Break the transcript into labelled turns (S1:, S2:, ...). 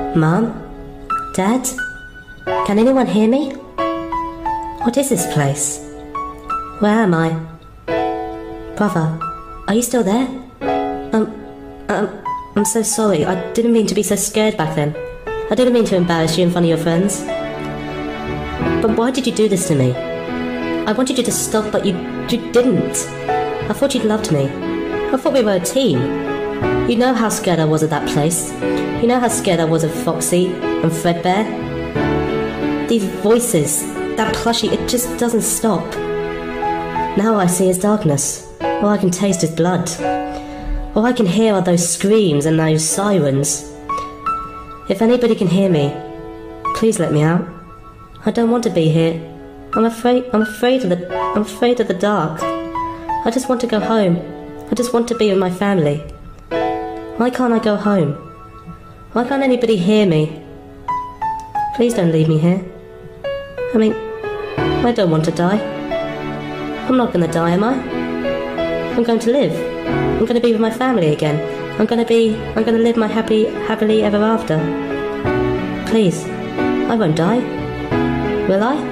S1: Mom? Dad? Can anyone hear me? What is this place? Where am I? Brother, are you still there? I'm so sorry. I didn't mean to be so scared back then. I didn't mean to embarrass you in front of your friends. But why did you do this to me? I wanted you to stop, but you didn't. I thought you'd loved me. I thought we were a team. You know how scared I was of that place. You know how scared I was of Foxy and Fredbear. These voices, that plushie, it just doesn't stop. Now all I see is darkness. All I can taste is blood. All I can hear are those screams and those sirens. If anybody can hear me, please let me out. I don't want to be here. I'm afraid of the dark. I just want to go home. I just want to be with my family. Why can't I go home? Why can't anybody hear me? Please don't leave me here. I mean, I don't want to die. I'm not going to die, am I? I'm going to live. I'm going to be with my family again. I'm going to live my happily ever after. Please, I won't die. Will I?